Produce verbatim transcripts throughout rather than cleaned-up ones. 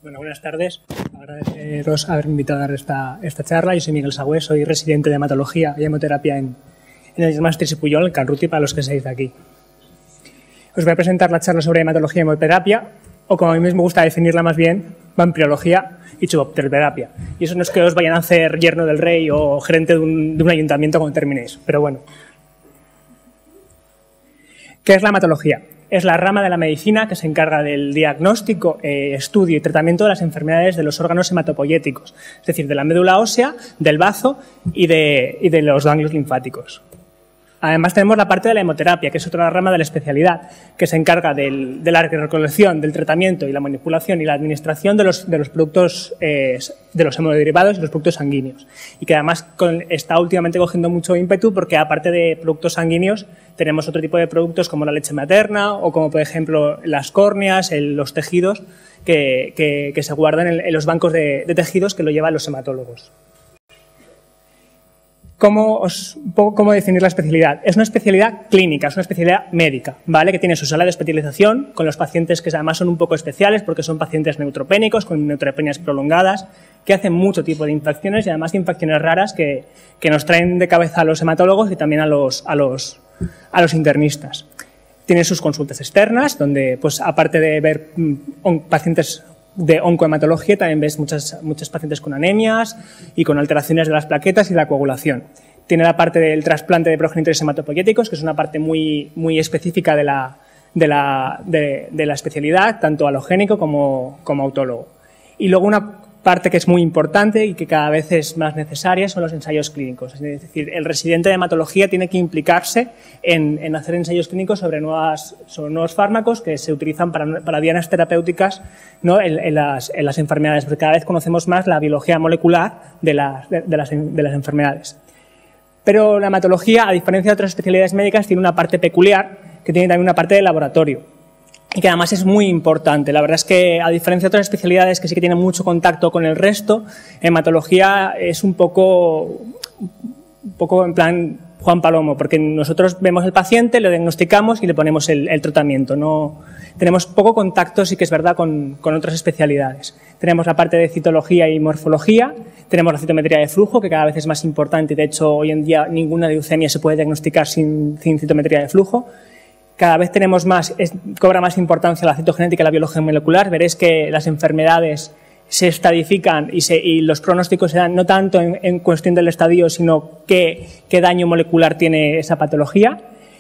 Bueno, buenas tardes. Agradeceros haberme invitado a dar esta, esta charla. Yo soy Miguel Sagüé, soy residente de hematología y hemoterapia en, en el Máster y Puyol, en Canruti, para los que seáis de aquí. Os voy a presentar la charla sobre hematología y hemoterapia, o como a mí me gusta definirla más bien, vampirología y chupopterapia. Y eso no es que os vayan a hacer yerno del rey o gerente de un, de un ayuntamiento cuando terminéis, pero bueno. ¿Qué es la hematología? Es la rama de la medicina que se encarga del diagnóstico, eh, estudio y tratamiento de las enfermedades de los órganos hematopoyéticos, es decir, de la médula ósea, del bazo y de, y de los ganglios linfáticos. Además tenemos la parte de la hemoterapia, que es otra rama de la especialidad, que se encarga del, de la recolección, del tratamiento y la manipulación y la administración de los, de los productos, eh, de los hemoderivados y los productos sanguíneos. Y que además con, está últimamente cogiendo mucho ímpetu porque aparte de productos sanguíneos tenemos otro tipo de productos como la leche materna o como por ejemplo las córneas, el, los tejidos que, que, que se guardan en, en los bancos de, de tejidos que lo llevan los hematólogos. ¿Cómo, os, ¿Cómo definir la especialidad? Es una especialidad clínica, es una especialidad médica, ¿vale? Que tiene su sala de especialización con los pacientes que además son un poco especiales porque son pacientes neutropénicos, con neutropenias prolongadas, que hacen mucho tipo de infecciones y además infecciones raras que, que nos traen de cabeza a los hematólogos y también a los, a los, a los internistas. Tiene sus consultas externas, donde, pues, aparte de ver mmm, pacientes de oncohematología, también ves muchas, muchos pacientes con anemias y con alteraciones de las plaquetas y la coagulación. Tiene la parte del trasplante de progenitores hematopoyéticos, que es una parte muy, muy específica de la, de, la, de, de la especialidad, tanto halogénico como, como autólogo. Y luego una parte que es muy importante y que cada vez es más necesaria son los ensayos clínicos. Es decir, el residente de hematología tiene que implicarse en, en hacer ensayos clínicos sobre, nuevas, sobre nuevos fármacos que se utilizan para, para dianas terapéuticas, ¿no? en, en, las, en las enfermedades, porque cada vez conocemos más la biología molecular de las, de, de las, de las enfermedades. Pero la hematología, a diferencia de otras especialidades médicas, tiene una parte peculiar que tiene también una parte de laboratorio. Y que además es muy importante. La verdad es que, a diferencia de otras especialidades que sí que tienen mucho contacto con el resto, hematología es un poco, un poco en plan Juan Palomo, porque nosotros vemos al paciente, le diagnosticamos y le ponemos el, el tratamiento. No, tenemos poco contacto, sí que es verdad, con, con otras especialidades. Tenemos la parte de citología y morfología, tenemos la citometría de flujo, que cada vez es más importante y, de hecho, hoy en día ninguna leucemia se puede diagnosticar sin, sin citometría de flujo. Cada vez tenemos más, es, cobra más importancia la citogenética y la biología molecular. Veréis que las enfermedades se estadifican y, se, y los pronósticos se dan no tanto en, en cuestión del estadio, sino qué, qué daño molecular tiene esa patología.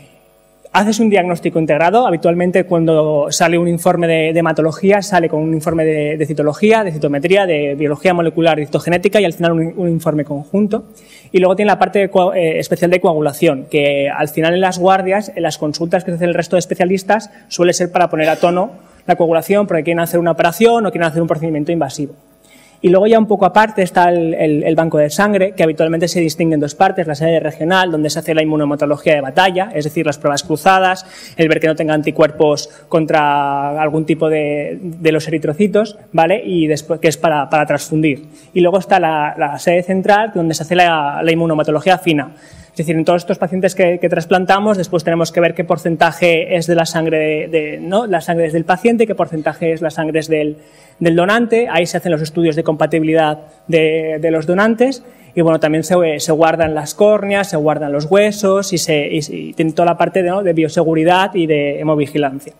Haces un diagnóstico integrado. Habitualmente, cuando sale un informe de, de hematología, sale con un informe de, de citología, de citometría, de biología molecular y citogenética y al final un, un informe conjunto. Y luego tiene la parte de, eh, especial de coagulación, que al final en las guardias, en las consultas que hacen el resto de especialistas, suele ser para poner a tono la coagulación porque quieren hacer una operación o quieren hacer un procedimiento invasivo. Y luego ya un poco aparte está el, el, el banco de sangre, que habitualmente se distingue en dos partes, la sede regional, donde se hace la inmunohematología de batalla, es decir, las pruebas cruzadas, el ver que no tenga anticuerpos contra algún tipo de, de los eritrocitos, ¿vale? Y después, que es para, para transfundir. Y luego está la, la sede central, donde se hace la, la inmunohematología fina. Es decir, en todos estos pacientes que, que trasplantamos, después tenemos que ver qué porcentaje es de la sangre, de, de, ¿no? la sangre es del paciente, qué porcentaje es la sangre es del, del donante. Ahí se hacen los estudios de compatibilidad de, de los donantes. Y bueno, también se, se guardan las córneas, se guardan los huesos y, se, y, y tiene toda la parte de, ¿no? de bioseguridad y de hemovigilancia.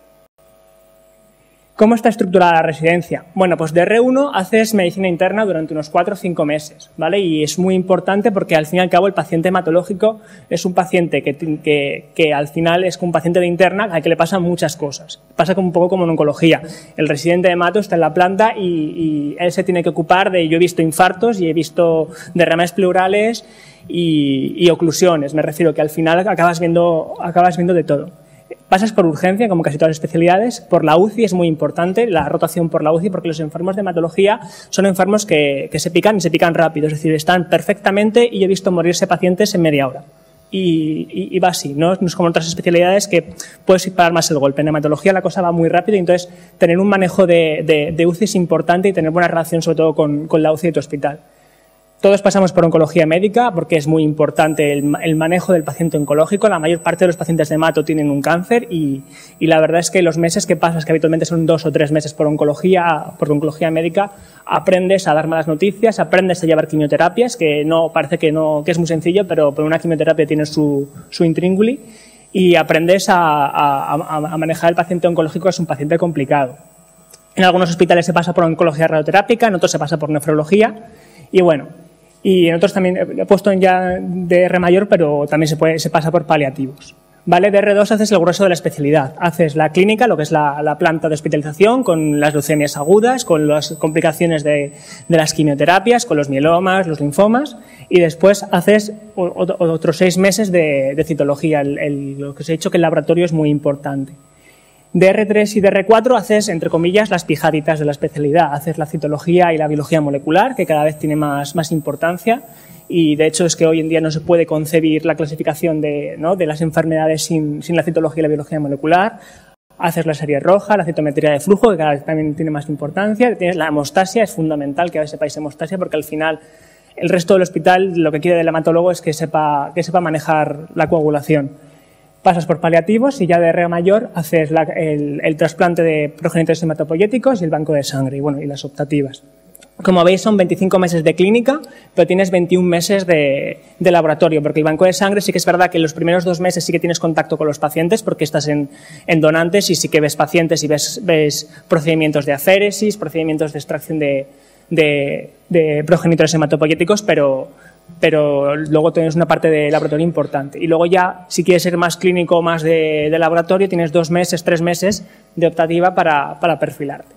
¿Cómo está estructurada la residencia? Bueno, pues de R uno haces medicina interna durante unos cuatro o cinco meses, ¿vale? Y es muy importante porque al fin y al cabo el paciente hematológico es un paciente que, que, que al final es un paciente de interna al que le pasan muchas cosas. Pasa como un poco como en oncología. El residente de hemato está en la planta y, y él se tiene que ocupar de, yo he visto infartos y he visto derrames pleurales y, y oclusiones. Me refiero que al final acabas viendo, acabas viendo de todo. Pasas por urgencia, como casi todas las especialidades, por la U C I es muy importante, la rotación por la U C I, porque los enfermos de hematología son enfermos que, que se pican y se pican rápido, es decir, están perfectamente y he visto morirse pacientes en media hora. Y, y, y va así, ¿no? No es como otras especialidades que puedes parar más el golpe. En hematología la cosa va muy rápido y entonces tener un manejo de, de, de U C I es importante y tener buena relación sobre todo con, con la U C I de tu hospital. Todos pasamos por oncología médica porque es muy importante el, el manejo del paciente oncológico. La mayor parte de los pacientes de hemato tienen un cáncer y, y la verdad es que los meses que pasas, que habitualmente son dos o tres meses por oncología, por oncología médica, aprendes a dar malas noticias, aprendes a llevar quimioterapias, que no parece que, no, que es muy sencillo, pero por una quimioterapia tiene su, su intríngulis, y aprendes a, a, a manejar el paciente oncológico, que es un paciente complicado. En algunos hospitales se pasa por oncología radioterápica, en otros se pasa por nefrología y bueno, y en otros también he puesto ya D R mayor, pero también se, puede, se pasa por paliativos. ¿Vale? D R dos haces el grueso de la especialidad. Haces la clínica, lo que es la, la planta de hospitalización, con las leucemias agudas, con las complicaciones de, de las quimioterapias, con los mielomas, los linfomas, y después haces o, o, otros seis meses de, de citología. El, el, lo que os he dicho que el laboratorio es muy importante. D R tres y D R cuatro haces, entre comillas, las pijaditas de la especialidad. Haces la citología y la biología molecular, que cada vez tiene más, más importancia. Y de hecho es que hoy en día no se puede concebir la clasificación de, ¿no? de las enfermedades sin, sin la citología y la biología molecular. Haces la serie roja, la citometría de flujo, que cada vez también tiene más importancia. Tienes la hemostasia, es fundamental que sepáis hemostasia, porque al final el resto del hospital lo que quiere el hematólogo es que sepa, que sepa manejar la coagulación. Pasas por paliativos y ya de R mayor haces la, el, el trasplante de progenitores hematopoyéticos y el banco de sangre y, bueno, y las optativas. Como veis, son veinticinco meses de clínica, pero tienes veintiún meses de, de laboratorio, porque el banco de sangre sí que es verdad que en los primeros dos meses sí que tienes contacto con los pacientes, porque estás en, en donantes y sí que ves pacientes y ves, ves procedimientos de aféresis, procedimientos de extracción de, de, de progenitores hematopoyéticos, pero, pero luego tienes una parte de laboratorio importante. Y luego ya, si quieres ser más clínico o más de, de laboratorio, tienes dos meses, tres meses de optativa para, para perfilarte.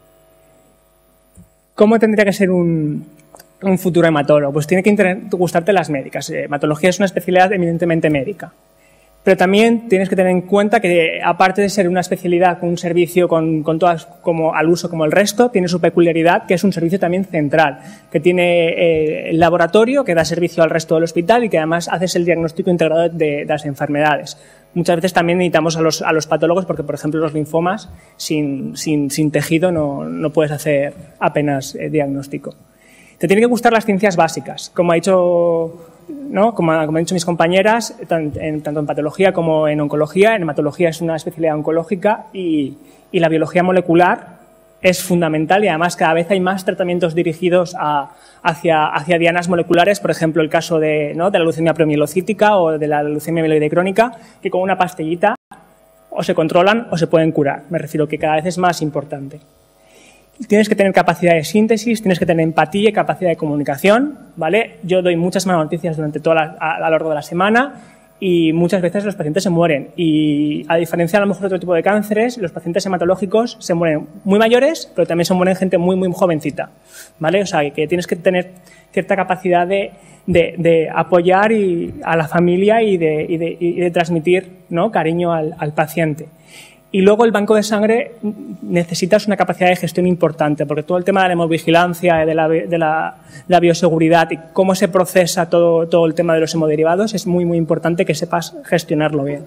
¿Cómo tendría que ser un, un futuro hematólogo? Pues tiene que gustarte las médicas. Hematología es una especialidad eminentemente médica. Pero también tienes que tener en cuenta que, aparte de ser una especialidad con un servicio con, con todas como al uso como el resto, tiene su peculiaridad, que es un servicio también central, que tiene eh, el laboratorio que da servicio al resto del hospital y que además haces el diagnóstico integrado de, de las enfermedades. Muchas veces también necesitamos a los, a los patólogos porque, por ejemplo, los linfomas sin, sin, sin tejido no, no puedes hacer apenas eh, diagnóstico. Te tienen que gustar las ciencias básicas, como ha dicho, ¿no? como, como han dicho mis compañeras, tanto en, tanto en patología como en oncología. En hematología es una especialidad oncológica y, y la biología molecular es fundamental y además cada vez hay más tratamientos dirigidos a, hacia, hacia dianas moleculares, por ejemplo el caso de, ¿no? de la leucemia premielocítica o de la leucemia mieloide crónica, que con una pastillita o se controlan o se pueden curar. Me refiero que cada vez es más importante. Tienes que tener capacidad de síntesis, tienes que tener empatía y capacidad de comunicación, ¿vale? Yo doy muchas malas noticias durante toda la, a, a lo largo de la semana y muchas veces los pacientes se mueren. Y a diferencia a lo mejor de otro tipo de cánceres, los pacientes hematológicos se mueren muy mayores, pero también se mueren gente muy, muy jovencita, ¿vale? O sea, que tienes que tener cierta capacidad de, de, de apoyar y, a la familia y de, y de, y de transmitir, ¿no? cariño al, al paciente. Y luego el banco de sangre necesitas una capacidad de gestión importante, porque todo el tema de la hemovigilancia, de la, de la, de la bioseguridad y cómo se procesa todo, todo el tema de los hemoderivados es muy, muy importante que sepas gestionarlo bien.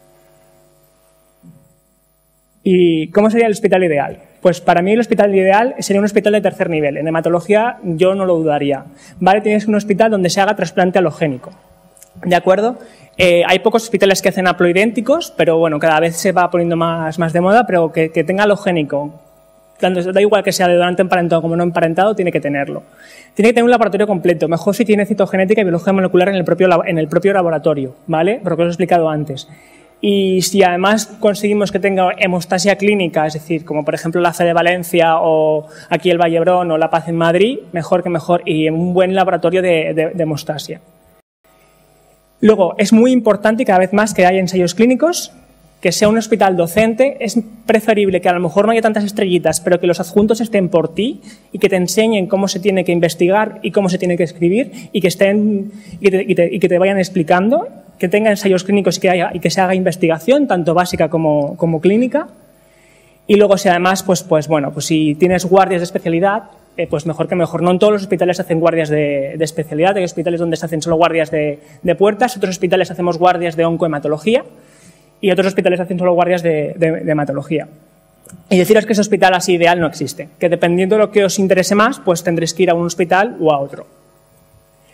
¿Y cómo sería el hospital ideal? Pues para mí el hospital ideal sería un hospital de tercer nivel. En hematología yo no lo dudaría. ¿Vale? Tienes un hospital donde se haga trasplante alogénico. ¿De acuerdo? Eh, hay pocos hospitales que hacen haploidénticos, pero bueno, cada vez se va poniendo más, más de moda, pero que, que tenga halogénico, tanto, da igual que sea de donante emparentado como no emparentado, tiene que tenerlo. Tiene que tener un laboratorio completo, mejor si tiene citogenética y biología molecular en el propio, en el propio laboratorio, ¿vale? Porque os he explicado antes. Y si además conseguimos que tenga hemostasia clínica, es decir, como por ejemplo la F E de Valencia o aquí el Vallebrón o la Paz en Madrid, mejor que mejor, y un buen laboratorio de, de, de hemostasia. Luego, es muy importante y cada vez más que haya ensayos clínicos, que sea un hospital docente. Es preferible que a lo mejor no haya tantas estrellitas, pero que los adjuntos estén por ti y que te enseñen cómo se tiene que investigar y cómo se tiene que escribir y que, estén, y te, y te, y que te vayan explicando, que tenga ensayos clínicos y que, haya, y que se haga investigación, tanto básica como, como clínica. Y luego, si además, pues, pues bueno, pues si tienes guardias de especialidad, Eh, pues mejor que mejor. No en todos los hospitales hacen guardias de, de especialidad, hay hospitales donde se hacen solo guardias de, de puertas, otros hospitales hacemos guardias de oncohematología y otros hospitales hacen solo guardias de, de, de hematología. Y deciros que ese hospital así ideal no existe, que dependiendo de lo que os interese más, pues tendréis que ir a un hospital o a otro.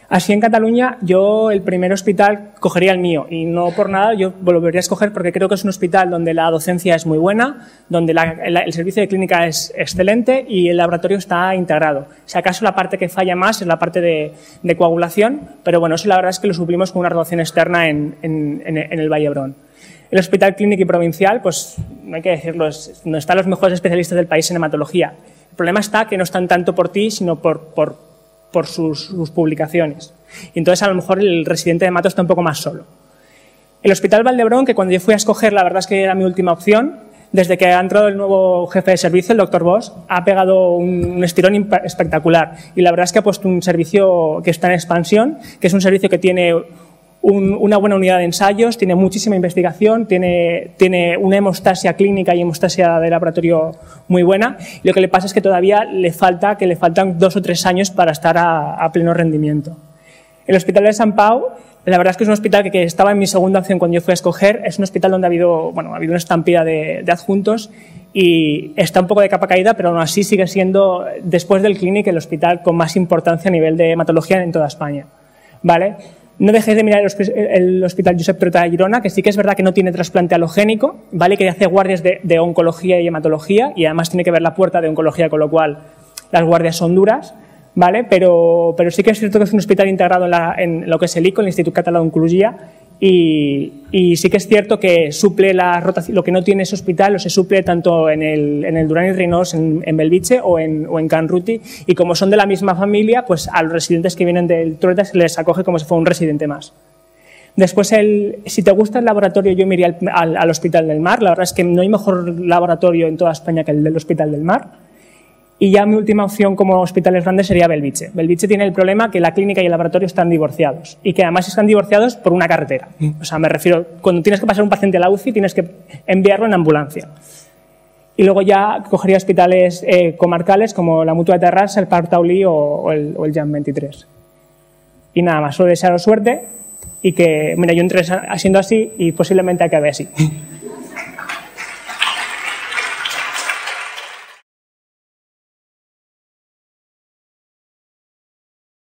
Así en Cataluña, yo el primer hospital cogería el mío y no por nada, yo lo volvería a escoger porque creo que es un hospital donde la docencia es muy buena, donde la, la, el servicio de clínica es excelente y el laboratorio está integrado. Si acaso la parte que falla más es la parte de, de coagulación, pero bueno, eso la verdad es que lo suplimos con una rotación externa en, en, en, en el Vall d'Hebron. El Hospital Clínic y Provincial, pues no hay que decirlo, es, no están los mejores especialistas del país en hematología. El problema está que no están tanto por ti, sino por, por por sus, sus publicaciones. Y entonces a lo mejor el residente de hemato está un poco más solo. El Hospital Vall d'Hebron, que cuando yo fui a escoger, la verdad es que era mi última opción, desde que ha entrado el nuevo jefe de servicio, el doctor Bosch, ha pegado un, un estirón espectacular. Y la verdad es que ha puesto un servicio que está en expansión, que es un servicio que tiene un, una buena unidad de ensayos, tiene muchísima investigación, tiene, tiene una hemostasia clínica y hemostasia de laboratorio muy buena. Y lo que le pasa es que todavía le falta, que le faltan dos o tres años para estar a, a pleno rendimiento. El Hospital de Sant Pau, la verdad es que es un hospital que, que estaba en mi segunda opción cuando yo fui a escoger. Es un hospital donde ha habido, bueno, ha habido una estampida de, de adjuntos y está un poco de capa caída, pero aún así sigue siendo, después del Clínic, el hospital con más importancia a nivel de hematología en toda España. ¿Vale? No dejéis de mirar el Hospital Josep Trueta de Girona, que sí que es verdad que no tiene trasplante halogénico, ¿vale? Que hace guardias de, de oncología y hematología y además tiene que ver la puerta de oncología, con lo cual las guardias son duras, ¿vale? Pero, pero sí que es cierto que es un hospital integrado en, la, en lo que es el I C O, el Instituto Català d'Oncologia, y, y sí que es cierto que suple la rotación, lo que no tiene ese hospital, o se suple tanto en el, en el Duran y Reynolds, en, en Bellvitge o en, o en Can Ruti, y como son de la misma familia, pues a los residentes que vienen del Trueta se les acoge como si fuera un residente más. Después, el, si te gusta el laboratorio, yo me iría al, al, al Hospital del Mar. La verdad es que no hay mejor laboratorio en toda España que el del Hospital del Mar. Y ya mi última opción como hospitales grandes sería Bellvitge. Bellvitge tiene el problema que la clínica y el laboratorio están divorciados y que además están divorciados por una carretera. O sea, me refiero, cuando tienes que pasar un paciente a la U C I tienes que enviarlo en ambulancia. Y luego ya cogería hospitales eh, comarcales como la Mutua de Terrassa, el Parc Taulí o, o el, o el Jan veintitrés. Y nada más, solo desearos suerte y que, mira, yo entré siendo así y posiblemente acabe así.